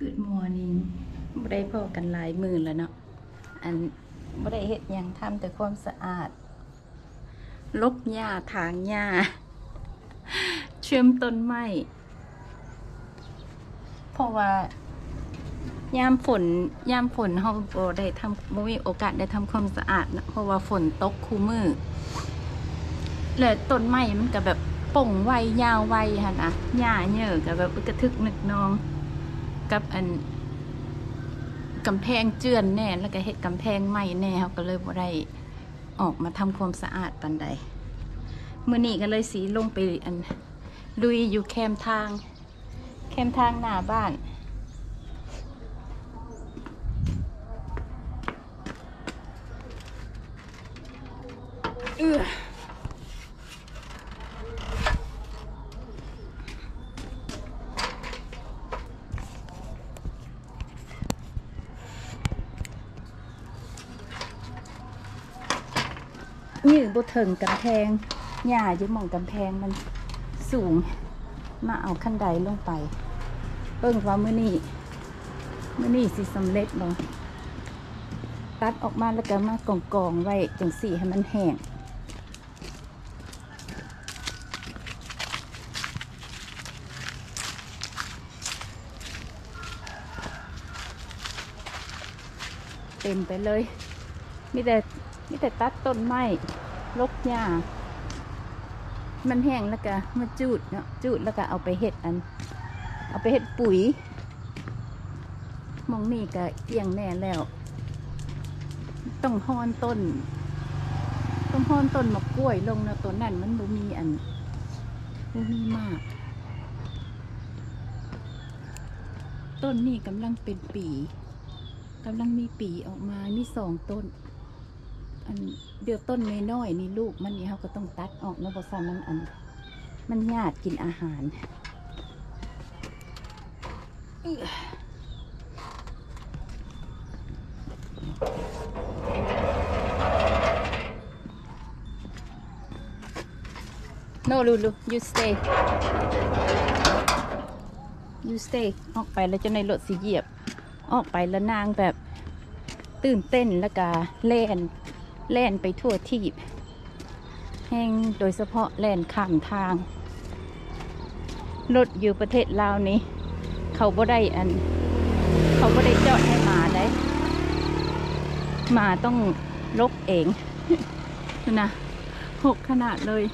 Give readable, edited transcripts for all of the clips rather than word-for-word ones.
Good morning บ่ได้พอกันหลายมื้อแล้วเนาะบ่ได้เฮ็ดหยังทำแต่ความสะอาดลบหญ้าถางหญ้าเชื่อมต้นไม้เพราะว่ายามฝนเฮาบ่มีโอกาสได้ทำความสะอาดนะเพราะว่าฝนตกคู่มื้อแล้วต้นไม้มันก็แบบป่งไวยาวไวหั่นน่ะหญ้าเยอะก็แบบกระทึกนึกนองกับกำแพงเจือนแน่แล้วก็เฮ็ดกำแพงใหม่แน่เฮาก็เลยบ่ได้ออกมาทำความสะอาดปานใดมื้อนี้ก็เลยสิลงไปลุยอยู่แคมทางหน้าบ้านนี่บ่ถึงกำแพงหญ้าอยู่หม่องกำแพงมันสูงมาเอาขั้นใดลงไปเบิ่งว่ามื้อนี้สิสำเร็จบ่ตัดออกมาแล้วก็มากองไว้จังซี่ให้มันแห้งเต็มไปเลยมีแต่ตัดต้นไม้รกหญ้ามันแห้งแล้วก็มาจูดเนาะจูดแล้วก็เอาไปเฮ็ดปุ๋ยมองนี่ก็เกี่ยงแน่แล้วต้องฮ้อนต้นมะกล้วยลงนะต้นนั้นมันบ่มีมากต้นนี้กำลังเป็นปีกำลังมีปีออกมามี2 ต้นเดี๋ยวต้นน้อยๆนี่ลูกมันนี่เขาก็ต้องตัดออกนะเพราะว่ามันยากกินอาหารNo Lulu you stay ออกไปแล้วจะในรถสิเหยียบออกไปแล้วนางแบบตื่นเต้นแล้วก็แล่นไปทั่วทีบแห้งโดยเฉพาะแล่นข้ามทางรถอยู่ประเทศลาวนี้เขาบ่ได้จอดให้มาได้มาต้องลกเองนะ6 ขนาดเลย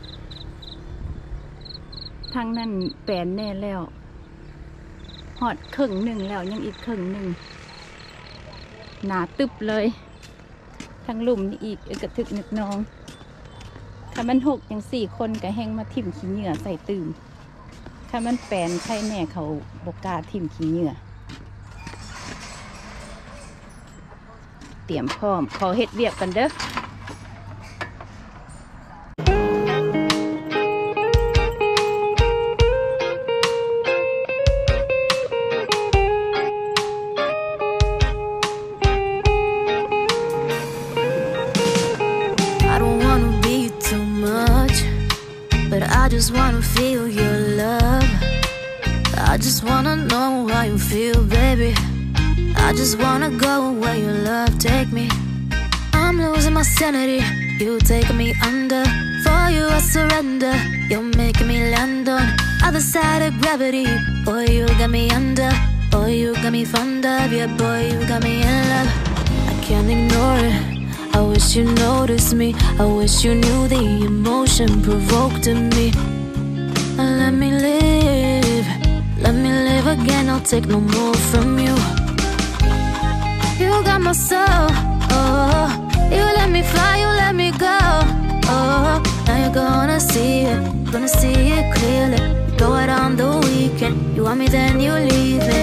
ทางนั้นแปลนแน่แล้วหอดครึ่งหนึ่งแล้วยังอีกครึ่งหนึ่งหนาตึบเลยทั้งลุ่มนี่อีกกระทึกนึกนองถ้ามัน6อย่าง4 คนก็แห้งมาทิ่มขี้เหงื่อใส่ตื่มถ้ามันแปลนใช่แน่เขาบกล้าทิ่มขี้เหงื่อเตรียมพร้อมขอเฮ็ดเวียกกันเด้อ I just wanna feel your love. I just wanna know how you feel, baby. I just wanna go where your love take me. I'm losing my sanity, you taking me under. For you I surrender, you're making me land on other side of gravity. Boy, you got me under, boy, you got me fond of. Yeah, boy, you got me in love. I can't ignore it, I wish you noticed me. I wish you knew the emotion provoked in me. Let me live again. I'll take no more from you. You got my soul. Oh, you let me fly, you let me go. Oh, now you're gonna see it clearly. Go out on the weekend. You want me, then you leave me.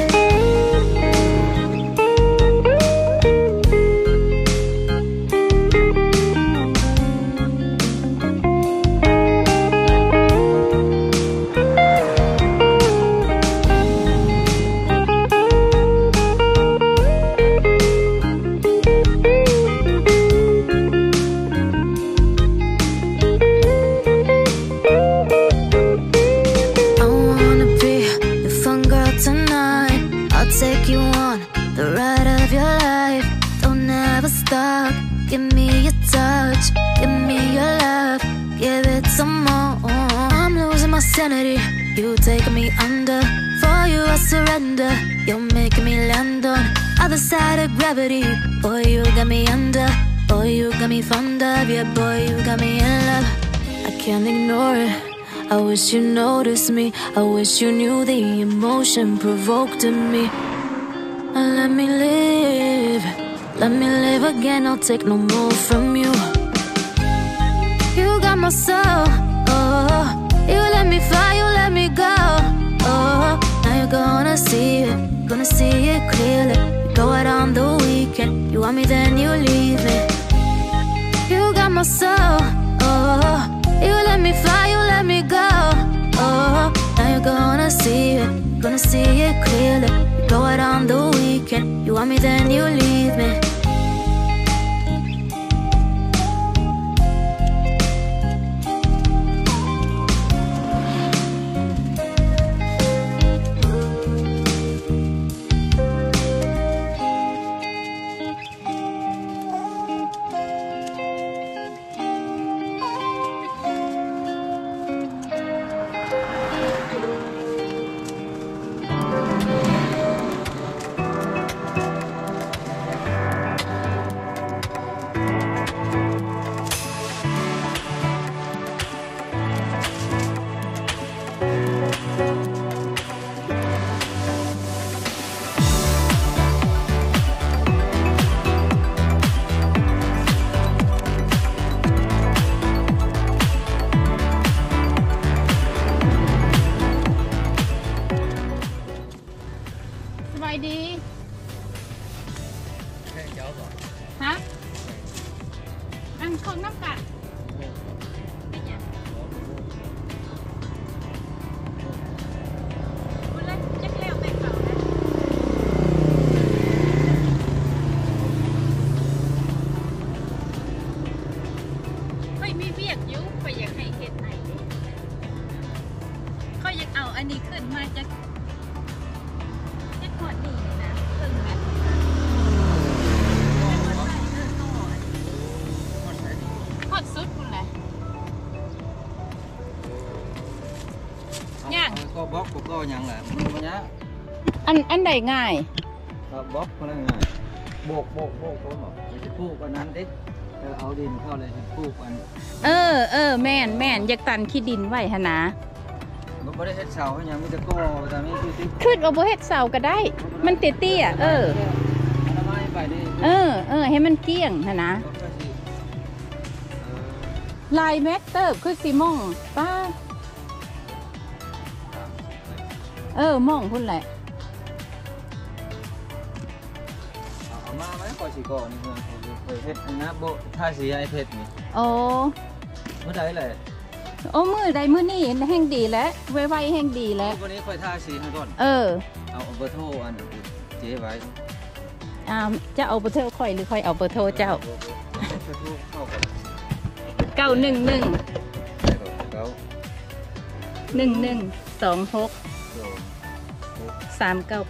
Tonight I'll take you on the ride of your life. Don't ever stop. Give me your touch, give me your love, give it some more. I'm losing my sanity. You taking me under. For you I surrender. You're making me land on other side of gravity. Boy, you got me under. Boy, you got me fond of. Yeah, boy, you got me in love. I can't ignore it. I wish you noticed me. I wish you knew the emotion provoked in me. Let me live. Let me live again. I'll take no more from you. You got my soul. Oh, you let me fly. You let me go. Oh, now you're gonna see it. Gonna see it clearly. You go out on the weekend. You want me, then you leave me. You got my soul. Oh, you let me fly. You let me go. Oh, now you're gonna see it. Gonna see it clearly. You go out on the weekend. You want me, then you leave me. ฮะอันคนน้ำกัดเป็นยังคุณเล่นจักเลี้ยวไปเปล่านะเฮ้ยมีเวียกอยู่ไปอยากให้เฮ็ดไหนดิเขาอยากเอาอันนี้ขึ้นมาจากเฮ็ดพอดนี่นะเพิ่งแมทสุดคุณเลยย่างก็บล็อกก็ยังแหละมันเนี้ยอันใดง่ายก็บล็อกอะไรง่ายโบกเขาบอกจะปลูกอันนั้นดิจะเอาดินเข้าเลยปลูกอันแม่นอยากตันขี้ดินไว้หนะมันไม่ได้เฮ็ดเสาให้ยังมีแต่ก้อแต่ไม่คือติ๊กขึ้นเอาบ่เฮ็ดเสาก็ได้มันเตี้ยให้มันเกี้ยงนะลายแมตเตอร์คือสีม่องป้าม่องพุ่นแหละเอามาไหมก่อนสีก่อนนี่คือเพชรนะโบท่าสีไอเพชรนี่โอ้เมื่อใดเลยโอ้มือใดมือนี่แห้งดีแล้วไวแห้งดีแล้ววันนี้ค่อยท่าสีให้ก่อนเอาเบอร์โทรอันเจ๊ไว้จะเอาเบอร์โทรค่อยหรือค่อยเอาเบอร์โทรเจ้า911 11 26399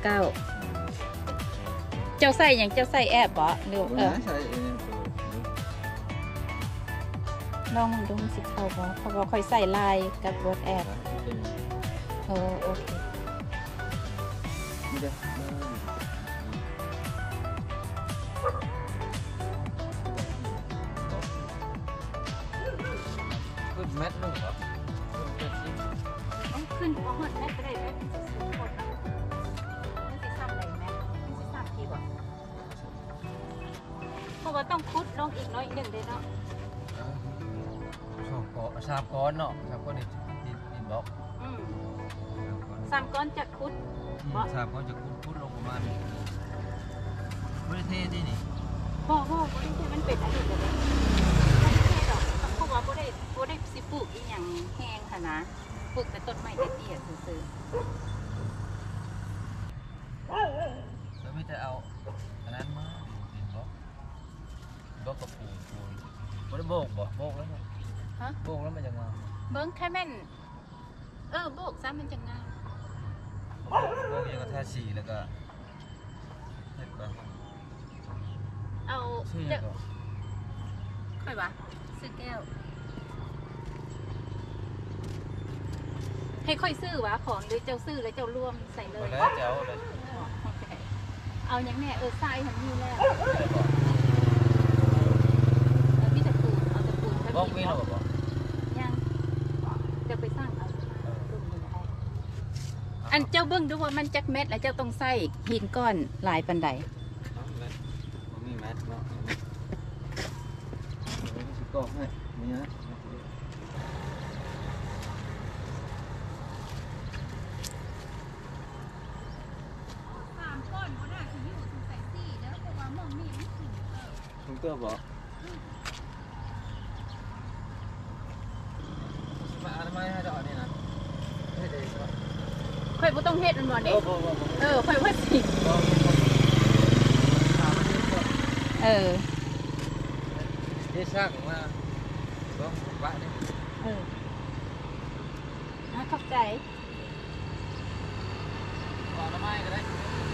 เจ้าใส่อย่างเจ้าใส่แอบบ่หรือลองดูสิเข้าบ่เพราะว่าค่อยใส่ลายกับรถแอบโอเคแมทนึงเหรอขึ้นว่าหดแมทไปได้ไหมมันจะซ้ำอะไรแมทมันจะซ้ำทีบ่เพราะว่าต้องคุดลงอีกน้อยหนึ่งเลยเนาะสามก้อนเนาะสามก้อนดินบล็อก 3 ก้อนจะคุด 3 ก้อนจะคุดลงประมาณบริเทศที่นี่พ่อบริเทศมันเป็นอะไรกันเพราะว่าบ่ได้สิปลูกอีหยังแห้งค่ะนะปลูกแต่ต้นไม้เตี้ยๆซื่อแล้วไม่จะเอาอันนั้นมาดินบล็อกกับปูบ่ได้โบกแล้วฮะโบกแล้วมันจะงามเบิ่งแค่แม่นโบกซะมันจะงามโบกยังกระทาสีแล้วก็เฮ็ดก่อนเอาชื่อจะก่อนค่อยปะซื้อแก้ว ให้ค่อยซื้อวะของหรือเจ้าซื้อแล้วเจ้ารวมใส่เลบ่ยแล้วเจ้าเลยโอเคเอาอย่างแน่ทรายทำนี่แล้วมีแต่ปูนเอาแต่ปูนบอกมีหรอบอกยังจะไปสร้างเอาอันเจ้าเบิ้งดูว่ามันจักเม็ดแล้วเจ้าต้องใส่หินก้อนหลายปันใดมีแมสเนาะสิกอกให้นี่ฮะ 3 ก้อนก็ได้คืออยู่ใส่4แล้วเพราะว่ามองนี่มันสูงลุงเตื้อบอกมาทำไมให้ดอกนี่นะให้ได้ก็ค่อยบ่ต้องเฮ็ดมันบ่เด็กค่อยว่าสิที่สร้างมาก็บ้านนี่ขอบใจบอกทำไมก็ได้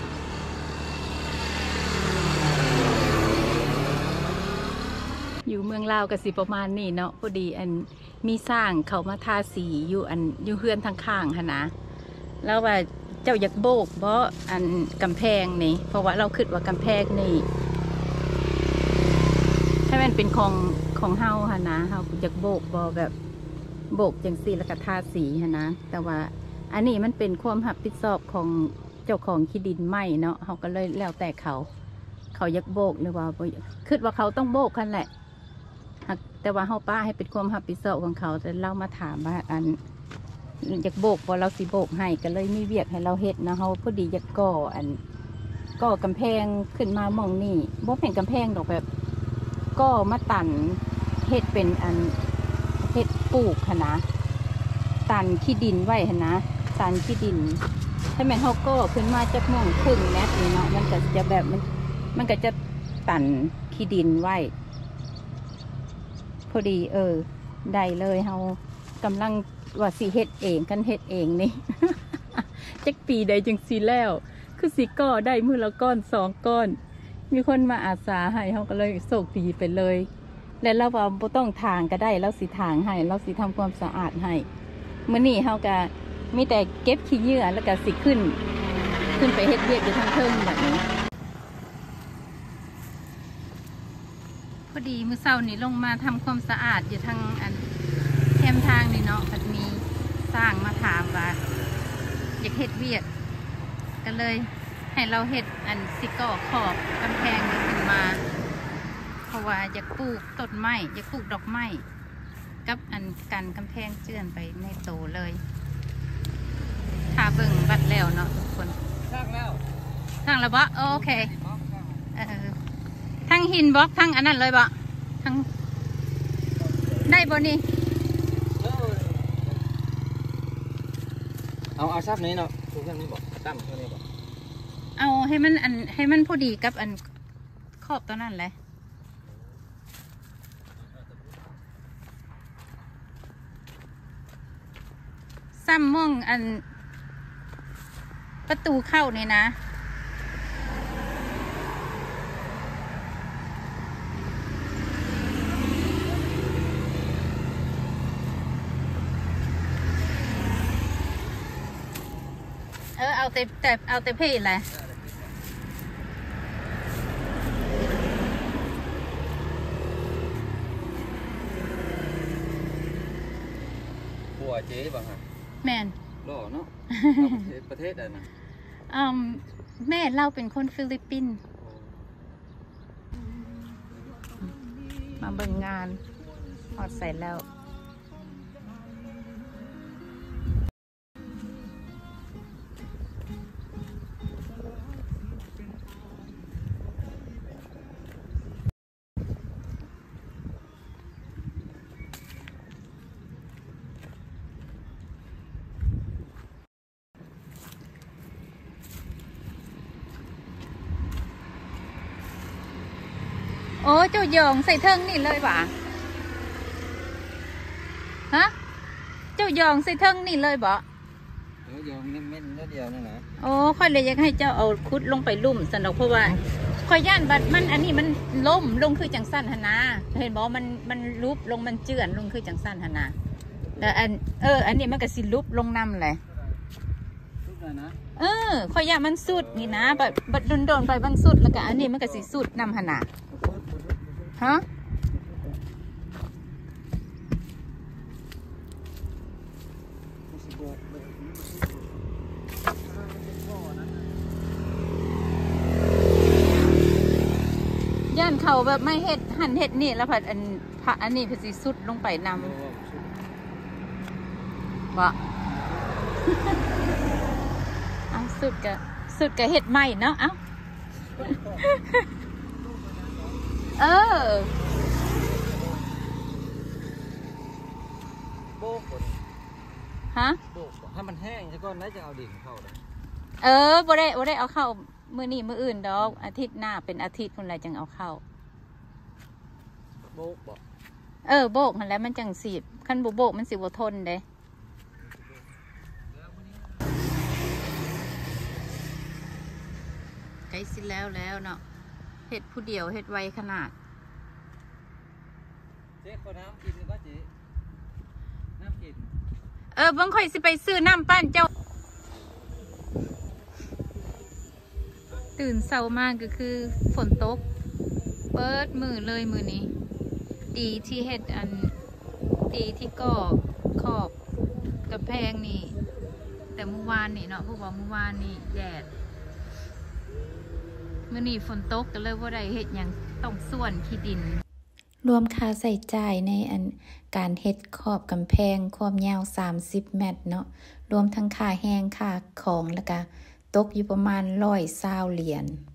อยู่เมืองลาวก็สิประมาณนี้เนาะพอดีอันมีสร้างเขามาทาสีอยู่เฮือนทางข้างหั่นนะแล้วว่าเจ้าอยากโบกบ่อันกำแพงนี่เพราะว่าเราคิดว่ากำแพงนี่ให้มันเป็นของเฮาหั่นนะเฮาอยากโบกบ่แบบโบกจังซี่แล้วก็ทาสีหั่นนะแต่ว่าอันนี้มันเป็นความรับผิดชอบของเจ้าของที่ดินไหมเนาะเฮาก็เลยแล้วแต่เขาอยากโบกหรือว่าบ่คิดว่าเขาต้องโบกกันแหละแต่ว่าเฮาป้าให้เป็นความรับผิดชอบของเขาแต่เรามาถามว่าอันอยากโบกพอเราสิโบกให้ก็เลยมีเวียกให้เราเฮ็ดนะเฮาพอดีอยากก่อกำแพงขึ้นมามองนี่บ่เป็นกำแพงดอกแบบก่อมาตันเฮ็ดเป็นเฮ็ดปลูกหั่นนะตันขี้ดินไว้หั่นนะตันขี้ดินถ้าแม่นเฮาก่อขึ้นมาจักม่องครึ่งเมตรนี่เนาะมันก็จะแบบมันก็จะตันขี้ดินไว้พอดีได้เลยเฮากำลังว่าสิเฮ็ดเองกันเฮ็ดเองนี่ จักปีใดจึงสิแล้วคือสิก่อได้มือละก้อน2 ก้อนมีคนมาอาสาให้เฮาก็เลยโชคดีไปเลยแล้วเราว่าบ่ต้องทางก็ได้เราสิทางให้เราสิทำความสะอาดให้มื้อนี้เฮาก็มีแต่เก็บขี้เหงื่อแล้วก็สิขึ้นไปเฮ็ดเวียกอยู่ทางเทิงแบบนี้พอดีมื้อเช้านี้ลงมาทำความสะอาดอยู่ทางแคมทางนี่เนาะมันมีสร้างมาถามว่าอยากเฮ็ดเวียกก็เลยให้เราเฮ็ดสิก่อขอบกำแพงนี้ขึ้นมาเพราะว่าอยากปลูกต้นไม้อยากปลูกดอกไม้กับกันกำแพงเจือนไปในโตเลยถ้าเบิ่งบัดแล้วเนาะทุกคนสร้างแล้วทางระบะโอเคทั้งหินบล็อกทั้งอันนั้นเลยบะทั้งได้บ่นี่เอาซับนี้เนาะทุกท่านนี่บอกตั้มตัวนี้บอกเอาให้มันให้มันพอดีกับขอบตัวนั้นเลยซ้ำม่องประตูเข้านี่นะเอาแต่เพลแหละบัวเจ๊บ้างฮะแม่นหล่อเนาะ ประเทศอะไรนะแม่เราเป็นคนฟิลิปปินส์มาเบิ่งงานพอดใส่แล้วโอ้เจ้าหยองใส่เทิงนี่เลยบ่ะฮะเจ้าหยองใส่เทิงนี่เลยบ่เเดี๋ยวเม็ดเดียวนี่นะโอ้ค่อยเลยอยากให้เจ้าเอาคุดลงไปลุ่มสันดอกเพราะว่าค่อยย่านบัดมันอันนี้มันล่มลงคือจังสั้นหนาเห็นบอกมันลุบลงมันเจือนลงคือจังสั้นหนาแต่อันนี้มันก็สิลุบลงน้ำเลยทุกเลยนะค่อยย่านมันสุดนี่นะบัดโดนไปมันสุดแล้วก็อันนี้มันก็สิสุดน้ำหนาฮะย่านเขาแบบไม่เห็ดหั่นเห็ดนี่แล้วผัดอันนี้ผัดสีสุดลงไปนำบ่เอาสุดกะเห็ดใหม่เนาะเอาโบกก่อนฮะโบกให้มันแห้งซะก่อนแล้วจะเอาดิ่งเข้าเลยบ่ได้เอาเข้ามื้อนี้มื้ออื่นดอกอาทิตย์หน้าเป็นอาทิตย์คนไรจังเอาเข้าโบกบ่โบกมันแล้วมันจังสีบคันโบกมันสิบ่ทนเด้ใกล้สิแล้วเนาะเฮ็ดผู้เดียวเฮ็ดไวขนาดเจ๊ขอน้ำกินหรือว่าเจ๊น้ำกินบางค่อยสิไปซื้อน้ำปั้นเจ้าตื่นเช้ามากก็คือฝนตกเปิดมือเลยมือนี้ดีที่เฮ็ดดีที่ก่อขอบกระแพงนี่แต่เมื่อวานนี่เนาะเพราะว่าเมื่อวานนี่แดดมื้อนี้ฝนตกก็เลยว่าได้เฮ็ดหยังต้องส่วนขี้ดินรวมค่าใส่จ่ายในการเฮ็ดขอบกำแพงความยาว30 เมตรเนาะรวมทั้งค่าแห้งค่าของแล้วก็ตกอยู่ประมาณ120 เหรียญ